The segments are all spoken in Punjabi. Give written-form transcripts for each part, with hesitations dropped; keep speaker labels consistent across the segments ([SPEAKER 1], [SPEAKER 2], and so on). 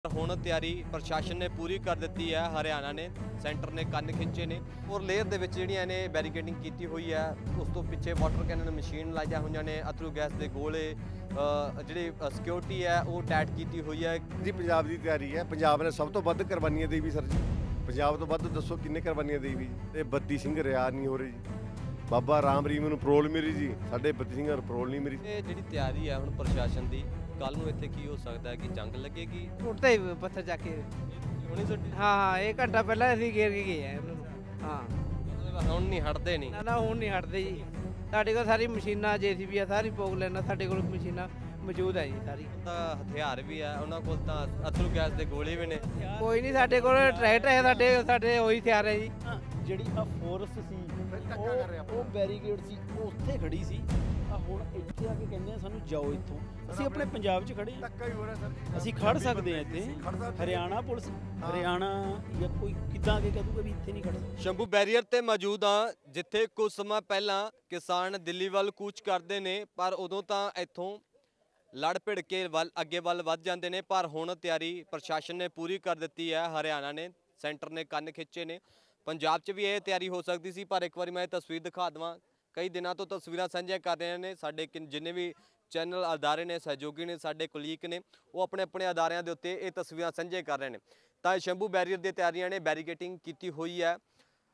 [SPEAKER 1] ਹੁਣ ਤਿਆਰੀ ਪ੍ਰਸ਼ਾਸਨ ਨੇ ਪੂਰੀ ਕਰ ਦਿੱਤੀ ਹੈ। ਹਰਿਆਣਾ ਨੇ ਸੈਂਟਰ ਨੇ ਕੰਨ ਖਿੱਚੇ ਨੇ ਔਰ ਲੇਅਰ ਦੇ ਵਿੱਚ ਜਿਹੜੀਆਂ ਨੇ ਬੈਰੀਕੇਡਿੰਗ ਕੀਤੀ ਹੋਈ ਹੈ। ਉਸ ਤੋਂ ਪਿੱਛੇ ਵਾਟਰ ਕੈਨਨ ਮਸ਼ੀਨ ਲਾਈਆਂ ਹੋਈਆਂ ਨੇ, ਅਥਰੂ ਗੈਸ ਦੇ ਗੋਲੇ, ਜਿਹੜੀ ਸਿਕਿਉਰਿਟੀ ਹੈ ਉਹ ਟਾਈਟ ਕੀਤੀ ਹੋਈ ਹੈ
[SPEAKER 2] ਜੀ। ਪੰਜਾਬ ਦੀ ਤਿਆਰੀ ਹੈ। ਪੰਜਾਬ ਨੇ ਸਭ ਤੋਂ ਵੱਧ ਕੁਰਬਾਨੀਆਂ ਦੇਈ ਵੀ ਸਰ ਜੀ। ਪੰਜਾਬ ਤੋਂ ਵੱਧ ਦੱਸੋ ਕਿੰਨੇ ਕੁਰਬਾਨੀਆਂ ਦੇਈ ਵੀ ਜੀ। ਤੇ 32 ਸਿੰਘ ਰਿਆ ਨਹੀਂ ਹੋ ਰਹੇ ਜੀ। ਬਾਬਾ ਰਾਮ ਰਹੀਮ ਨੂੰ ਪਰੋਲ ਮਿਲੀ ਜੀ, ਸਾਡੇ 32 ਸਿੰਘਾਂ ਨੂੰ ਪਰੋਲ ਨਹੀਂ ਮਿਲੀ।
[SPEAKER 1] ਇਹ ਜਿਹੜੀ ਤਿਆਰੀ ਹੈ ਹੁਣ ਪ੍ਰਸ਼ਾਸਨ ਦੀ, ਕੱਲ ਨੂੰ ਇੱਥੇ ਕੀ ਹੋ ਸਕਦਾ ਹੈ ਕਿ ਜੰਗ ਲੱਗੇਗੀ।
[SPEAKER 3] ਉੱਠਦੇ ਹੀ ਪੱਥਰ ਚੱਕ ਕੇ
[SPEAKER 1] ਹੁਣੀ ਸੁੱਟੀ
[SPEAKER 3] ਹਾਂ ਇਹ ਘੰਟਾ ਪਹਿਲਾਂ ਅਸੀਂ ਘੇਰ ਕੇ ਗਏ ਆ ਉਹਨਾਂ ਨੂੰ। ਹਾਂ
[SPEAKER 1] ਮਤਲਬ ਹੁਣ ਨਹੀਂ ਹਟਦੇ ਨਹੀਂ।
[SPEAKER 3] ਨਾ ਹੁਣ ਨਹੀਂ ਹਟਦੇ ਜੀ। ਸਾਡੇ ਕੋਲ ਸਾਰੀ ਮਸ਼ੀਨਾਂ JCB ਆ, ਸਾਰੀ ਪੋਗ ਲੈਣਾ ਸਾਡੇ ਕੋਲ ਮਸ਼ੀਨਾਂ ਮੌਜੂਦ ਹੈ ਜੀ ਸਾਰੀ।
[SPEAKER 1] ਤਾਂ ਹਥਿਆਰ ਵੀ ਹੈ ਉਹਨਾਂ ਕੋਲ, ਤਾਂ ਅਥਰੂ ਗੈਸ ਦੇ ਗੋਲੇ ਵੀ ਨੇ।
[SPEAKER 3] ਕੋਈ ਨਹੀਂ ਸਾਡੇ ਕੋਲ ਟਰੈਕਟਰ ਹੈ, ਸਾਡੇ ਉਹੀ ਹਥਿਆਰ ਹੈ ਜੀ।
[SPEAKER 4] ਜਿਹੜੀ ਆ ਫੋਰਸ ਸੀ ਉਹ ਬੈਰੀਕੇਡ ਸੀ, ਉਹ ਉੱਥੇ ਖੜੀ ਸੀ। ਆ ਹੁਣ ਇੱਥੇ ਆ ਕੇ ਕਹਿੰਦੇ ਆ ਸਾਨੂੰ ਜਾਓ ਇੱਥੋਂ। ਅਸੀਂ ਆਪਣੇ ਪੰਜਾਬ 'ਚ ਖੜੇ ਹਾਂ,
[SPEAKER 2] ਧੱਕਾ ਹੀ ਹੋ ਰਿਹਾ ਸਰ ਜੀ।
[SPEAKER 4] ਅਸੀਂ ਖੜ ਸਕਦੇ ਹਾਂ ਇੱਥੇ। ਹਰਿਆਣਾ ਪੁਲਿਸ ਹਰਿਆਣਾ ਜਾਂ ਕੋਈ ਕਿੱਦਾਂ ਆ ਕੇ ਕਹਿ ਦੂਗਾ ਵੀ ਇੱਥੇ ਨਹੀਂ ਖੜ ਸਕਦੇ।
[SPEAKER 1] ਸ਼ੰਭੂ ਬੈਰੀਅਰ ਤੇ ਮੌਜੂਦ ਹਾਂ, ਜਿੱਥੇ ਕੁਝ ਸਮਾਂ ਪਹਿਲਾਂ ਕਿਸਾਨ ਦਿੱਲੀ ਵੱਲ ਕੂਚ ਕਰਦੇ ਨੇ, ਪਰ ਉਦੋਂ ਤਾਂ ਇੱਥੋਂ ਲੜ ਭਿੜ ਕੇ ਅੱਗੇ ਵੱਲ ਵੱਧ ਜਾਂਦੇ ਨੇ। ਪਰ ਹੁਣ ਤਿਆਰੀ ਪ੍ਰਸ਼ਾਸਨ ਨੇ ਪੂਰੀ ਕਰ ਦਿੱਤੀ ਹੈ। ਹਰਿਆਣਾ ਨੇ ਸੈਂਟਰ ਨੇ ਕੰਨ ਖਿੱਚੇ ਨੇ। ਪੰਜਾਬ 'ਚ ਵੀ ਇਹ ਤਿਆਰੀ ਹੋ ਸਕਦੀ ਸੀ, ਪਰ ਇੱਕ ਵਾਰੀ ਮੈਂ ਇਹ ਤਸਵੀਰ ਦਿਖਾ ਦੇਵਾਂ। ਕਈ ਦਿਨਾਂ ਤੋਂ ਤਸਵੀਰਾਂ ਸਾਂਝੀਆਂ ਕਰ ਰਹੇ ਨੇ ਸਾਡੇ ਜਿੰਨੇ ਵੀ ਚੈਨਲ ਅਦਾਰੇ ਨੇ, ਸਹਿਯੋਗੀ ਨੇ, ਸਾਡੇ ਕੁਲੀਗ ਨੇ, ਉਹ ਆਪਣੇ ਆਪਣੇ ਅਦਾਰਿਆਂ ਦੇ ਉੱਤੇ ਇਹ ਤਸਵੀਰਾਂ ਸਾਂਝੇ ਕਰ ਰਹੇ ਨੇ। ਤਾਂ ਸ਼ੰਭੂ ਬੈਰੀਅਰ ਦੀਆਂ ਤਿਆਰੀਆਂ ਨੇ, ਬੈਰੀਕੇਟਿੰਗ ਕੀਤੀ ਹੋਈ ਹੈ।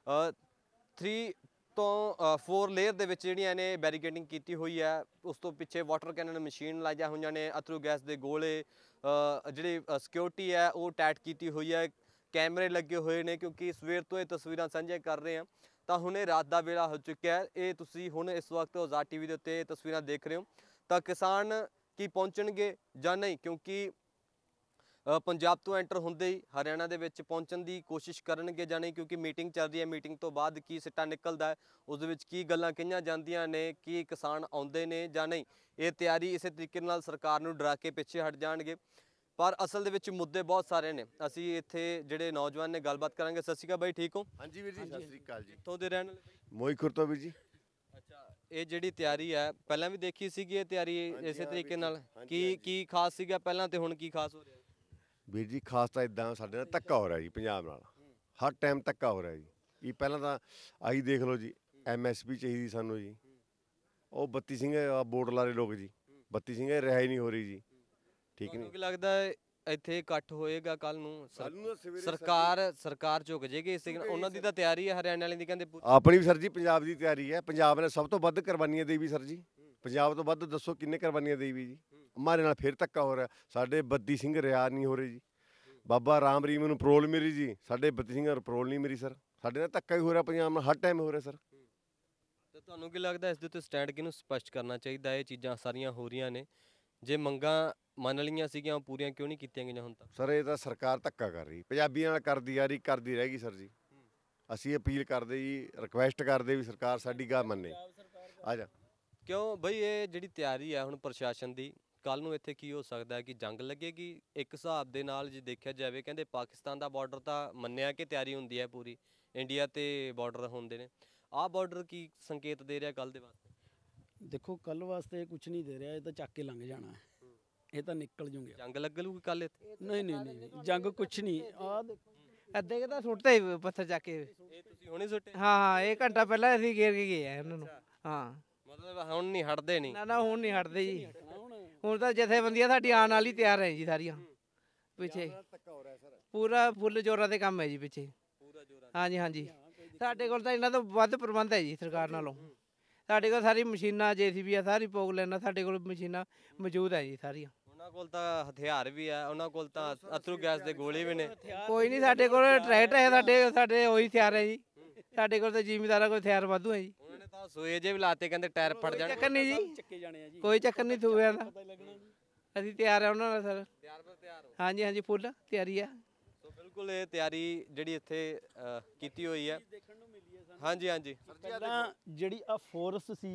[SPEAKER 1] 3 ਤੋਂ 4 ਲੇਅਰ ਦੇ ਵਿੱਚ ਜਿਹੜੀਆਂ ਨੇ ਬੈਰੀਕੇਡਿੰਗ ਕੀਤੀ ਹੋਈ ਹੈ। ਉਸ ਤੋਂ ਪਿੱਛੇ ਵਾਟਰ ਕੈਨਨ ਮਸ਼ੀਨ ਲਾਈਆਂ ਹੋਈਆਂ ਨੇ, ਅਥਰੂ ਗੈਸ ਦੇ ਗੋਲੇ, ਜਿਹੜੀ ਸਿਕਿਉਰਿਟੀ ਹੈ ਉਹ ਟਾਈਟ ਕੀਤੀ ਹੋਈ ਹੈ। ਕੈਮਰੇ ਲੱਗੇ ਹੋਏ ਨੇ, ਕਿਉਂਕਿ ਸਵੇਰ ਤੋਂ ਇਹ ਤਸਵੀਰਾਂ ਸਾਂਝੀਆਂ ਕਰ ਰਹੇ ਹਾਂ। ਤਾਂ ਹੁਣੇ ਰਾਤ ਦਾ ਵੇਲਾ ਹੋ ਚੁੱਕਿਆ ਹੈ। ਇਹ ਤੁਸੀਂ ਹੁਣ ਇਸ ਵਕਤ ਆਜ਼ਾਦ TV ਦੇ ਉੱਤੇ ਤਸਵੀਰਾਂ ਦੇਖ ਰਹੇ ਹੋ। ਤਾਂ ਕਿਸਾਨ ਕੀ ਪਹੁੰਚਣਗੇ ਜਾਂ ਨਹੀਂ, ਕਿਉਂਕਿ ਪੰਜਾਬ ਤੋਂ ਐਂਟਰ ਹੁੰਦੇ ਹੀ ਹਰਿਆਣਾ ਦੇ ਵਿੱਚ ਪਹੁੰਚਣ ਦੀ ਕੋਸ਼ਿਸ਼ ਕਰਨਗੇ ਜਾਂ ਨਹੀਂ, ਕਿਉਂਕਿ ਮੀਟਿੰਗ ਚੱਲ ਰਹੀ ਹੈ। ਮੀਟਿੰਗ ਤੋਂ ਬਾਅਦ ਕੀ ਸਿੱਟਾ ਨਿਕਲਦਾ ਹੈ, ਉਸ ਦੇ ਵਿੱਚ ਕੀ ਗੱਲਾਂ ਕਹੀਆਂ ਜਾਂਦੀਆਂ ਨੇ, ਕੀ ਕਿਸਾਨ ਆਉਂਦੇ ਨੇ ਜਾਂ ਨਹੀਂ। ਇਹ ਤਿਆਰੀ ਇਸੇ ਤਰੀਕੇ ਨਾਲ ਸਰਕਾਰ ਨੂੰ ਡਰਾ ਕੇ ਪਿੱਛੇ ਹਟ ਜਾਣਗੇ, ਪਰ ਅਸਲ ਦੇ ਵਿੱਚ ਮੁੱਦੇ ਬਹੁਤ ਸਾਰੇ ਨੇ। ਅਸੀਂ ਇੱਥੇ ਜਿਹੜੇ ਨੌਜਵਾਨ ਨੇ ਗੱਲਬਾਤ ਕਰਾਂਗੇ। ਸਤਿ ਸ਼੍ਰੀ ਅਕਾਲ ਬਾਈ, ਠੀਕ ਹੋ?
[SPEAKER 2] ਹਾਂਜੀ ਵੀਰ ਜੀ, ਸਤਿ ਸ੍ਰੀ ਅਕਾਲ ਜੀ।
[SPEAKER 1] ਕਿੱਥੋਂ ਦੇ ਰਹਿਣ ਵਾਲੇ?
[SPEAKER 2] ਮੋਈਖੁਰ ਤੋਂ ਵੀਰ ਜੀ।
[SPEAKER 1] ਅੱਛਾ, ਇਹ ਜਿਹੜੀ ਤਿਆਰੀ ਹੈ ਪਹਿਲਾਂ ਵੀ ਦੇਖੀ ਸੀਗੀ ਇਹ ਤਿਆਰੀ ਇਸੇ ਤਰੀਕੇ ਨਾਲ? ਕੀ ਖਾਸ ਸੀਗਾ ਪਹਿਲਾਂ ਤੇ ਹੁਣ ਕੀ ਖਾਸ ਹੋ ਰਿਹਾ
[SPEAKER 2] ਵੀਰ ਜੀ? ਖਾਸ ਤਾਂ ਇਦਾਂ ਸਾਡੇ ਨਾਲ ਧੱਕਾ ਹੋ ਰਿਹਾ ਜੀ, ਪੰਜਾਬ ਨਾਲ ਹਰ ਟਾਈਮ ਧੱਕਾ ਹੋ ਰਿਹਾ ਜੀ। ਇਹ ਪਹਿਲਾਂ ਤਾਂ ਆਹੀ ਦੇਖ ਲਓ ਜੀ, MSP ਚਾਹੀਦੀ ਸਾਨੂੰ ਜੀ। ਉਹ 32 ਸਿੰਘ ਬੋਰਡ ਲਾਰੇ ਲੋਕ ਜੀ, 32 ਸਿੰਘ ਰਿਹਾਈ ਨਹੀਂ ਹੋ ਰਹੀ ਜੀ। ਠੀਕ ਨਹੀਂ?
[SPEAKER 1] ਕੀ ਲੱਗਦਾ ਇੱਥੇ ਇਕੱਠ ਹੋਏਗਾ ਕੱਲ ਨੂੰ? ਸਰਕਾਰ ਝੁਕ ਜੇਗੀ ਇਸ ਉਹਨਾਂ ਦੀ ਤਾਂ ਤਿਆਰੀ ਹੈ, ਹਰਿਆਣਾ ਵਾਲਿਆਂ ਦੀ ਕਹਿੰਦੇ
[SPEAKER 2] ਆਪਣੀ ਵੀ ਸਰ ਜੀ ਪੰਜਾਬ ਦੀ ਤਿਆਰੀ ਹੈ। ਪੰਜਾਬ ਨੇ ਸਭ ਤੋਂ ਵੱਧ ਕੁਰਬਾਨੀਆਂ ਦੇਈ ਵੀ ਸਰ ਜੀ। ਪੰਜਾਬ ਤੋਂ ਵੱਧ ਦੱਸੋ ਕਿੰਨੇ ਕੁਰਬਾਨੀਆਂ ਦੇਈ ਵੀ ਜੀ। ਹਮਾਰੇ ਨਾਲ ਫਿਰ ਧੱਕਾ ਹੋ ਰਿਹਾ, ਸਾਡੇ 32 ਸਿੰਘ ਰਿਆ ਨਹੀਂ ਹੋ ਰਹੇ ਜੀ। ਬਾਬਾ ਰਾਮ ਰਹੀਮ ਨੂੰ ਪਰੋਲ ਮਿਲੀ ਜੀ, ਸਾਡੇ 32 ਸਿੰਘਾਂ ਨੂੰ ਪਰੋਲ ਨਹੀਂ ਮਿਲੀ ਸਰ। ਸਾਡੇ ਨਾਲ ਧੱਕਾ ਹੀ ਹੋ ਰਿਹਾ ਪੰਜਾਬ ਨਾਲ, ਹਰ ਟਾਈਮ ਹੋ ਰਿਹਾ ਸਰ।
[SPEAKER 1] ਤੇ ਤੁਹਾਨੂੰ ਕੀ ਲੱਗਦਾ ਇਸ ਦੇ ਉੱਤੇ ਸਟੈਂਡ ਕਿਹਨੂੰ ਸਪਸ਼ਟ ਕਰਨਾ ਚਾਹੀਦਾ? ਇਹ ਚੀਜ਼ਾਂ ਸਾਰੀਆਂ ਹੋ ਰਹੀਆਂ ਨੇ, ਜੇ ਮੰਗਾਂ ਮੰਨ ਲਈਆਂ ਸੀਗੀਆਂ ਉਹ ਪੂਰੀਆਂ ਕਿਉਂ ਨਹੀਂ ਕੀਤੀਆਂ ਗਈਆਂ ਹੁਣ ਤੱਕ?
[SPEAKER 2] ਸਰ ਇਹ ਤਾਂ ਸਰਕਾਰ ਧੱਕਾ ਕਰ ਰਹੀ, ਪੰਜਾਬੀਆਂ ਨਾਲ ਕਰਦੀ ਆ ਰਹੀ, ਕਰਦੀ ਰਹਿ ਗਈ ਸਰ ਜੀ। ਅਸੀਂ ਅਪੀਲ ਕਰਦੇ ਜੀ, ਰਿਕੁਐਸਟ ਕਰਦੇ ਵੀ ਸਰਕਾਰ ਸਾਡੀ ਗੱਲ ਮੰਨੇ। ਆ ਜਾ
[SPEAKER 1] ਕਿਉਂ ਬਈ ਇਹ ਜਿਹੜੀ ਤਿਆਰੀ ਹੈ ਹੁਣ ਪ੍ਰਸ਼ਾਸਨ ਦੀ, ਕੱਲ ਨੂੰ ਇੱਥੇ ਕੀ ਹੋ ਸਕਦਾ ਹੈ ਕਿ ਜੰਗ ਲੱਗੇਗੀ? ਇੱਕ ਹਿਸਾਬ ਦੇ ਨਾਲ ਜੇ ਦੇਖਿਆ ਜਾਵੇ, ਕਹਿੰਦੇ ਪਾਕਿਸਤਾਨ ਦਾ ਬਾਰਡਰ ਤਾਂ ਮੰਨਿਆ ਕਿ ਤਿਆਰੀ ਹੁੰਦੀ ਹੈ ਪੂਰੀ, ਇੰਡੀਆ ਤੇ ਬਾਰਡਰ ਹੁੰਦੇ ਨੇ। ਆਹ ਬਾਰਡਰ ਕੀ ਸੰਕੇਤ ਦੇ ਰਿਹਾ ਕੱਲ ਦੇ ਵਾਸਤੇ?
[SPEAKER 4] ਦੇਖੋ ਕੱਲ ਵਾਸਤੇ ਕੁਝ ਨਹੀਂ ਦੇ ਰਿਹਾ, ਇਹ ਤਾਂ ਚੱਕ ਕੇ ਲੰਘ ਜਾਣਾ ਹੈ। ਇਹ ਤਾਂ ਨਿਕਲ ਜੂਗੇ।
[SPEAKER 1] ਜੰਗ ਲੱਗੂਗੀ ਕੱਲ ਇੱਥੇ?
[SPEAKER 4] ਨਹੀਂ ਜੰਗ ਕੁਝ ਨਹੀਂ। ਆ ਦੇਖੋ
[SPEAKER 3] ਅੱਧੇ ਕਿ ਤਾਂ ਸੁੱਟਦੇ ਹੀ ਪੱਥਰ ਚੱਕ ਕੇ।
[SPEAKER 1] ਇਹ ਤੁਸੀਂ ਹੁਣੇ ਸੁੱਟੇ?
[SPEAKER 3] ਹਾਂ ਇਹ ਘੰਟਾ ਪਹਿਲਾਂ ਅਸੀਂ ਘੇਰ ਕੇ ਗਏ ਆ ਉਹਨਾਂ ਨੂੰ। ਹਾਂ
[SPEAKER 1] ਮਤਲਬ ਹੁਣ ਨਹੀਂ ਹਟਦੇ ਨਹੀਂ।
[SPEAKER 3] ਨਾ ਹੁਣ ਨਹੀਂ ਹਟਦੇ ਜੀ। ਹੁਣ ਤਾਂ ਜਥੇਬੰਦੀਆਂ ਸਾਡੀ ਆਉਣ ਵਾਲੀ ਤਿਆਰ ਹੈ ਜੀ ਸਾਰੀਆਂ। ਪਿੱਛੇ ਪੂਰਾ ਫੁੱਲ ਜ਼ੋਰਾਂ ਤੇ ਕੰਮ ਹੈ ਜੀ ਪਿੱਛੇ। ਹਾਂਜੀ ਹਾਂਜੀ, ਸਾਡੇ ਕੋਲ ਤਾਂ ਇਹਨਾਂ ਤੋਂ ਵੱਧ ਪ੍ਰਬੰਧ ਹੈ ਜੀ ਸਰਕਾਰ ਨਾਲੋਂ। ਸਾਡੇ ਕੋਲ ਸਾਰੀ ਮਸ਼ੀਨਾਂ JCB ਆ, ਸਾਰੀ ਪੋਗ ਲੈਣਾ ਸਾਡੇ ਕੋਲ ਮਸ਼ੀਨਾਂ ਮੌਜੂਦ ਹੈ ਜੀ ਸਾਰੀਆਂ।
[SPEAKER 1] ਉਹਨਾਂ ਕੋਲ ਤਾਂ ਹਥਿਆਰ ਵੀ ਹੈ, ਉਹਨਾਂ ਕੋਲ ਤਾਂ ਅਥਰੂ ਗੈਸ ਦੇ ਗੋਲੇ ਵੀ ਨੇ।
[SPEAKER 3] ਕੋਈ ਨਹੀਂ ਸਾਡੇ ਕੋਲ ਟਰੈਕਟਰ ਹੈ, ਸਾਡੇ ਉਹੀ ਹਥਿਆਰ ਹੈ ਜੀ। ਸਾਡੇ ਕੋਲ ਤਾਂ ਜ਼ਿਮੀਂਦਾਰਾਂ ਕੋਲ ਹਥਿਆਰ ਵਾਧੂ ਹੈ ਜੀ।
[SPEAKER 1] ਉਹਨਾਂ ਨੇ ਤਾਂ ਸੋਏ ਜੇ ਵੀ ਲਾਤੇ, ਕਹਿੰਦੇ ਟਾਇਰ ਫਟ ਜਾਣ।
[SPEAKER 3] ਚੱਕਰ ਨਹੀਂ ਜੀ,
[SPEAKER 4] ਚੱਕੇ ਜਾਣੇ ਆ ਜੀ।
[SPEAKER 3] ਕੋਈ ਚੱਕਰ ਨਹੀਂ ਥੂਆਂ ਦਾ। ਅਸੀਂ ਤਿਆਰ ਆ ਉਹਨਾਂ ਨਾਲ ਸਰ।
[SPEAKER 1] ਤਿਆਰ ਹੋ?
[SPEAKER 3] ਹਾਂਜੀ ਹਾਂਜੀ ਫੁੱਲ ਤਿਆਰੀ ਆ।
[SPEAKER 1] ਸੋ ਬਿਲਕੁਲ ਇਹ ਤਿਆਰੀ ਜਿਹੜੀ ਇੱਥੇ ਕੀਤੀ ਹੋਈ ਹੈ। ਹਾਂਜੀ ਹਾਂਜੀ,
[SPEAKER 4] ਪਹਿਲਾਂ ਜਿਹੜੀ ਆ ਫੋਰਸ ਸੀ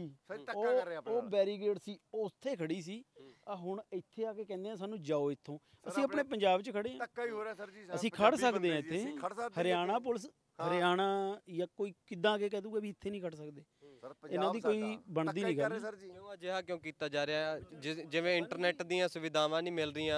[SPEAKER 4] ਉਹ ਬੈਰੀਕੇਡ ਸੀ, ਉਹ ਉੱਥੇ ਖੜੀ ਸੀ। ਆ ਹੁਣ ਇੱਥੇ ਆ ਕੇ ਕਹਿੰਦੇ ਆ ਸਾਨੂੰ ਜਾਓ ਇੱਥੋਂ। ਅਸੀਂ ਆਪਣੇ ਪੰਜਾਬ 'ਚ ਖੜੇ ਹਾਂ,
[SPEAKER 2] ਧੱਕਾ ਹੀ ਹੋ ਰਿਹਾ ਸਰ ਜੀ।
[SPEAKER 4] ਅਸੀਂ ਖੜ ਸਕਦੇ ਹਾਂ ਇੱਥੇ। ਹਰਿਆਣਾ ਪੁਲਿਸ ਹਰਿਆਣਾ ਜਾਂ ਕੋਈ ਕਿੱਦਾਂ ਆ ਕੇ ਕਹਿ ਦੂਗਾ ਵੀ ਇੱਥੇ ਨਹੀਂ ਖੜ ਸਕਦੇ। ਇਹਨਾਂ ਦੀ ਕੋਈ ਬਣਦੀ ਨਹੀਂ ਗੱਲ।
[SPEAKER 1] ਕਿਉਂ ਅਜਿਹਾ ਕਿਉਂ ਕੀਤਾ ਜਾ ਰਿਹਾ? ਜਿਵੇਂ ਇੰਟਰਨੈਟ ਦੀਆਂ ਸੁਵਿਧਾਵਾਂ ਨਹੀਂ ਮਿਲ ਰਹੀਆਂ,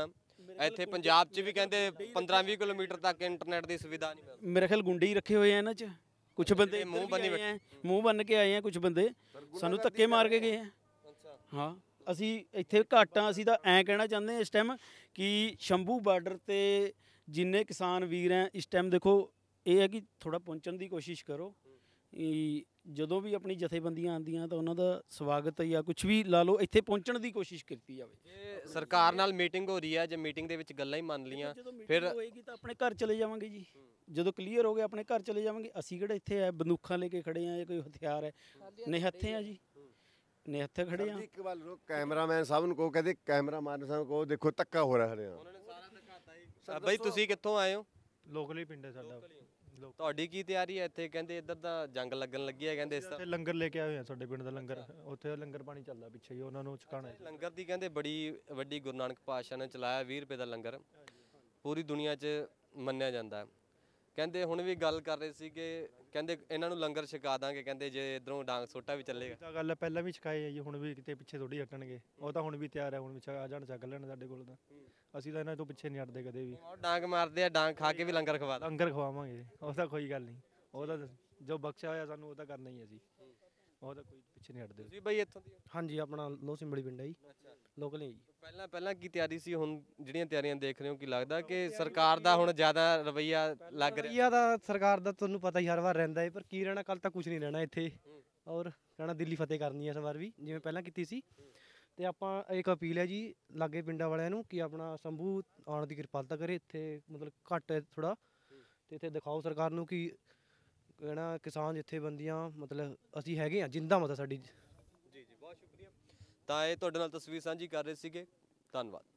[SPEAKER 1] ਇੱਥੇ ਪੰਜਾਬ 'ਚ ਵੀ ਕਹਿੰਦੇ 15-20 ਕਿਲੋਮੀਟਰ ਤੱਕ ਇੰਟਰਨੈਟ ਦੀ ਸੁਵਿਧਾ ਨਹੀਂ ਮਿਲਦੀ।
[SPEAKER 4] ਮੇਰੇ ਖਿਆਲ ਗੁੰਡੇ ਹੀ ਰੱਖੇ ਹੋਏ ਆ ਇਹਨਾਂ 'ਚ, ਕੁਝ ਬੰਦੇ
[SPEAKER 1] ਇਹ ਮੂੰਹ
[SPEAKER 4] ਮੂੰਹ
[SPEAKER 1] ਬੰਨੀ
[SPEAKER 4] ਮੂੰਹ ਬੰਨ ਕੇ ਆਏ ਆ, ਕੁਝ ਬੰਦੇ ਸਾਨੂੰ ਧੱਕੇ ਮਾਰ ਕੇ ਗਏ ਆ। ਹਾਂ ਅਸੀਂ ਇੱਥੇ ਘੱਟ ਆ, ਅਸੀਂ ਤਾਂ ਐਂ ਕਹਿਣਾ ਚਾਹੁੰਦੇ ਹਾਂ ਇਸ ਟਾਈਮ ਕਿ ਸ਼ੰਭੂ ਬਾਰਡਰ ਤੇ ਜਿੰਨੇ ਕਿਸਾਨ ਵੀਰ ਹੈ ਇਸ ਟਾਈਮ ਦੇਖੋ ਇਹ ਹੈ ਕਿ ਥੋੜਾ ਪਹੁੰਚਣ ਦੀ ਕੋਸ਼ਿਸ਼ ਕਰੋ। ਜਦੋਂ ਵੀ ਆਪਣੀ ਜਥੇਬੰਦੀਆਂ ਆਉਂਦੀਆਂ ਤਾਂ ਉਹਨਾਂ ਦਾ ਸਵਾਗਤ ਜਾਂ ਕੁਝ ਵੀ ਲਾ ਲਓ, ਇੱਥੇ ਪਹੁੰਚਣ ਦੀ ਕੋਸ਼ਿਸ਼ ਕੀਤੀ ਜਾਵੇ।
[SPEAKER 1] ਜੇ ਸਰਕਾਰ ਨਾਲ ਮੀਟਿੰਗ ਹੋ ਰਹੀ ਹੈ, ਜੇ ਮੀਟਿੰਗ ਦੇ ਵਿੱਚ ਗੱਲਾਂ ਹੀ ਮੰਨ ਲੀਆਂ ਫਿਰ
[SPEAKER 4] ਹੋਏਗੀ ਤਾਂ ਆਪਣੇ ਘਰ ਚਲੇ ਜਾਵਾਂਗੇ ਜੀ। ਜਦੋਂ ਕਲੀਅਰ ਹੋ ਗਿਆ ਆਪਣੇ ਘਰ ਚਲੇ ਜਾਵਾਂਗੇ। ਅਸੀਂ ਕਿਹੜਾ ਇੱਥੇ ਆ ਬੰਦੂਕਾਂ ਲੈ ਕੇ ਖੜੇ ਆ ਜਾਂ ਕੋਈ ਹਥਿਆਰ ਹੈ, ਨਿਹੱਥੇ ਆ ਜੀ, ਨਿਹੱਥੇ ਖੜੇ ਆ।
[SPEAKER 2] ਇੱਕ ਵੱਲ ਨੂੰ ਕੈਮਰਾਮੈਨ ਸਾਹਿਬ ਨੂੰ ਕਹੋ, ਕਹਿੰਦੇ ਕੈਮਰਾਮੈਨ ਸਾਹਿਬ ਨੂੰ ਕਹੋ ਦੇਖੋ ਧੱਕਾ ਹੋ ਰਿਹਾ ਹਰਿਆਣਾ।
[SPEAKER 1] ਬਈ ਤੁਸੀਂ ਕਿੱਥੋਂ ਆਏ ਹੋ?
[SPEAKER 5] ਲੋਕਲੀ ਪਿੰਡ ਹੈ ਸਾਡਾ।
[SPEAKER 1] ਤੁਹਾਡੀ ਕੀ ਤਿਆਰੀ ਹੈ ਇੱਥੇ? ਕਹਿੰਦੇ ਇੱਧਰ ਤਾਂ ਜੰਗ ਲੱਗਣ ਲੱਗੀ ਹੈ, ਕਹਿੰਦੇ ਇਸ
[SPEAKER 5] ਤੇ ਲੰਗਰ ਲੈ ਕੇ ਆਏ ਹੋਏ ਆ ਸਾਡੇ ਪਿੰਡ ਦਾ ਲੰਗਰ, ਉੱਥੇ ਲੰਗਰ ਪਾਣੀ ਚੱਲਦਾ ਪਿੱਛੇ ਹੀ, ਉਹਨਾਂ ਨੂੰ ਛਕਾਣਾ ਹੈ।
[SPEAKER 1] ਲੰਗਰ ਦੀ ਕਹਿੰਦੇ ਬੜੀ ਵੱਡੀ ਗੁਰੂ ਨਾਨਕ ਪਾਤਸ਼ਾਹ ਨੇ ਚਲਾਇਆ 20 ਰੁਪਏ ਦਾ ਲੰਗਰ, ਪੂਰੀ ਦੁਨੀਆ 'ਚ ਮੰਨਿਆ ਜਾਂਦਾ ਹੈ। ਕਹਿੰਦੇ ਹੁਣ ਵੀ ਗੱਲ ਕਰ ਰਹੇ ਸੀ ਕਿ ਕਹਿੰਦੇ ਇਹਨਾਂ ਨੂੰ ਲੰਗਰ ਛਕਾ ਦਾਂਗੇ, ਕਹਿੰਦੇ ਜੇ ਇਧਰੋਂ ਡਾਂਗ ਸੋਟਾ ਵੀ ਚੱਲੇਗਾ।
[SPEAKER 5] ਤਾਂ ਗੱਲ ਪਹਿਲਾਂ ਵੀ ਛਕਾਏ ਆ ਜੀ, ਹੁਣ ਵੀ ਕਿਤੇ ਪਿੱਛੇ ਥੋੜੀ ਹਟਣਗੇ। ਉਹ ਤਾਂ ਹੁਣ ਵੀ ਤਿਆਰ ਹੈ, ਹੁਣ ਵੀ ਆ ਜਾਣ ਚੱਕ ਲੈਣ ਸਾਡੇ ਕੋਲ ਤਾਂ। ਅਸੀਂ ਤਾਂ ਇਹਨਾਂ ਤੋਂ ਪਿੱਛੇ ਨਹੀਂ ਹਟਦੇ ਕਦੇ ਵੀ।
[SPEAKER 1] ਡਾਂਗ ਮਾਰਦੇ ਆ, ਡਾਂਗ ਖਾ ਕੇ ਵੀ ਲੰਗਰ ਖਵਾ ਦਾਂ।
[SPEAKER 5] ਲੰਗਰ ਖਵਾਵਾਂਗੇ, ਉਹ ਤਾਂ ਕੋਈ ਗੱਲ ਨਹੀਂ। ਉਹ ਤਾਂ ਜੋ ਬਖਸ਼ਿਆ ਹੋਇਆ ਸਾਨੂੰ ਉਹ ਤਾਂ ਕਰਨਾ ਹੀ ਹੈ ਜੀ, ਉਹ ਤਾਂ ਕੋਈ ਪਿੱਛੇ ਨਹੀਂ ਹਟਦੇ।
[SPEAKER 1] ਤੁਸੀਂ ਬਈ ਇੱਥੋਂ ਦੀ?
[SPEAKER 6] ਹਾਂਜੀ ਆਪਣਾ ਲੋ ਸਿੰਬਲੀ ਪਿੰਡ ਹੈ ਜੀ, ਲੋਕਲ ਹੀ ਜੀ।
[SPEAKER 1] ਪਹਿਲਾਂ ਕੀ ਤਿਆਰੀ ਸੀ, ਹੁਣ ਜਿਹੜੀਆਂ ਤਿਆਰੀਆਂ ਦੇਖ ਰਹੇ ਹੋ ਕੀ ਲੱਗਦਾ ਕਿ ਸਰਕਾਰ ਦਾ ਹੁਣ ਜ਼ਿਆਦਾ ਰਵੱਈਆ ਲੱਗ ਰਿਹਾ?
[SPEAKER 6] ਰਵੱਈਆ ਦਾ ਸਰਕਾਰ ਦਾ ਤੁਹਾਨੂੰ ਪਤਾ ਹੀ ਹਰ ਵਾਰ ਰਹਿੰਦਾ ਹੈ, ਪਰ ਕੀ ਰਹਿਣਾ, ਕੱਲ ਤਾਂ ਕੁਝ ਨਹੀਂ ਰਹਿਣਾ ਇੱਥੇ। ਔਰ ਕਹਿਣਾ ਦਿੱਲੀ ਫਤਿਹ ਕਰਨੀ ਹੈ ਇਸ ਵਾਰ ਵੀ, ਜਿਵੇਂ ਪਹਿਲਾਂ ਕੀਤੀ ਸੀ। ਤੇ ਆਪਾਂ ਇੱਕ ਅਪੀਲ ਹੈ ਜੀ ਲਾਗੇ ਪਿੰਡਾਂ ਵਾਲਿਆਂ ਨੂੰ ਕਿ ਆਪਣਾ ਸ਼ੰਭੂ ਆਉਣ ਦੀ ਕਿਰਪਾਲਤਾ ਕਰੇ। ਇੱਥੇ ਮਤਲਬ ਘੱਟ ਹੈ ਥੋੜਾ, ਤੇ ਇੱਥੇ ਦਿਖਾਓ ਸਰਕਾਰ ਨੂੰ ਕਿ ਕਹਿਣਾ ਕਿਸਾਨ ਜਥੇਬੰਦੀਆਂ ਮਤਲਬ ਅਸੀਂ ਹੈਗੇ ਆ, ਜਿੰਦਾ ਮਤ ਸਾਡੀ।
[SPEAKER 1] ਜੀ ਬਹੁਤ ਸ਼ੁਕਰੀਆ। ਤਾਂ ਇਹ ਤੁਹਾਡੇ ਨਾਲ ਤਸਵੀਰ ਸਾਂਝੀ ਕਰ ਰਹੇ ਸੀਗੇ, ਧੰਨਵਾਦ।